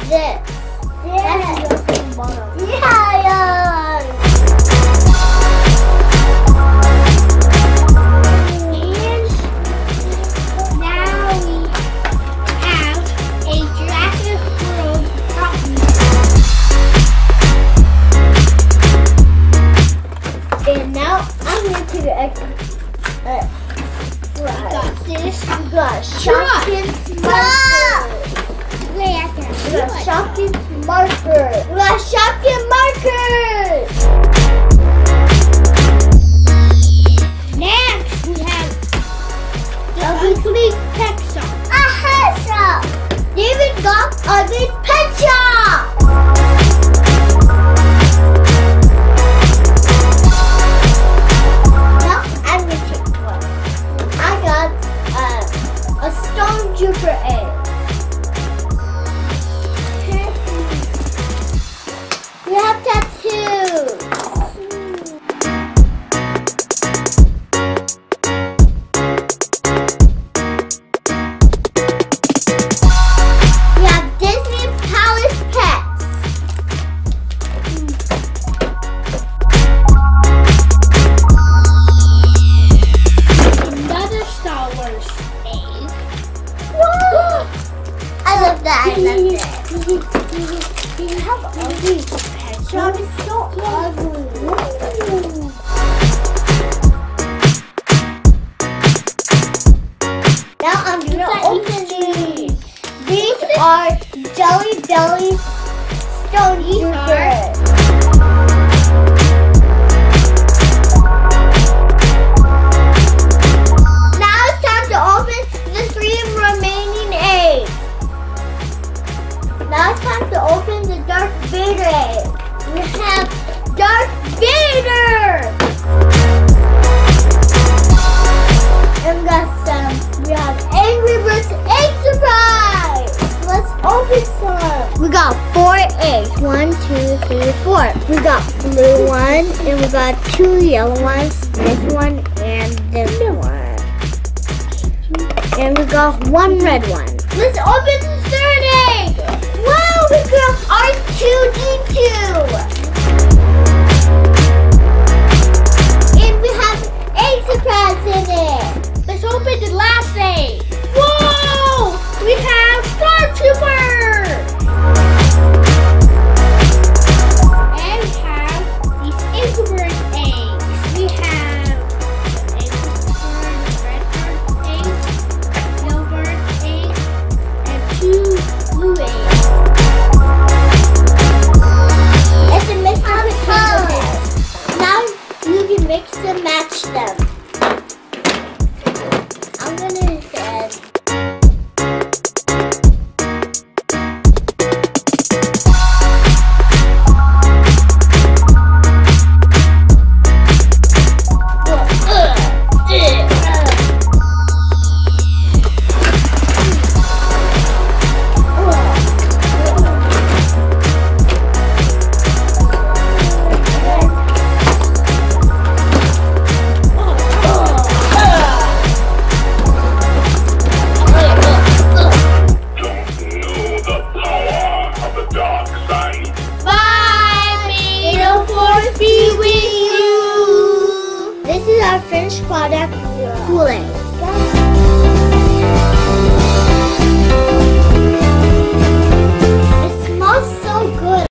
this. Yeah. That's the bottom. Yeah. And now we have a Jurassic World Hotwheels. And now I'm going to take an extra. We got this. We got Shopkins marker. Wait, I can We got Shopkins marker. We got Shopkins markers. Next, we have the Ugglys Pet Shop. A pet shop. David got Ugglys Pet Shop. Now I'm gonna take one. I got a Stormtrooper egg. We have tattoos. We have Disney Palace pets. Another Star Wars egg. I love that. I love that. You have Ugglys Pet Shop. It's so ugly. Now I'm gonna open these. These are Jelly Belly Stormtroopers. Now it's time to open the 3 remaining eggs. Now it's time to open the Darth Vader egg. We have Darth Vader! And we have Angry Birds egg surprise! Let's open some. We got 4 eggs. 1, 2, 3, 4. We got blue one, and we got 2 yellow ones. This one and this one. And we got 1 red one. Let's open the 3rd egg! Wow, we got R2-D2! And we have egg surprise in it! Let's open the last egg. Whoa! We have Star Trooper! And we have these Incubus eggs. We have red bird egg, yellow bird egg, and 2 blue eggs. It's a mix of colors. Now you can mix and match them. I'm gonna say finished product, Kool-Aid.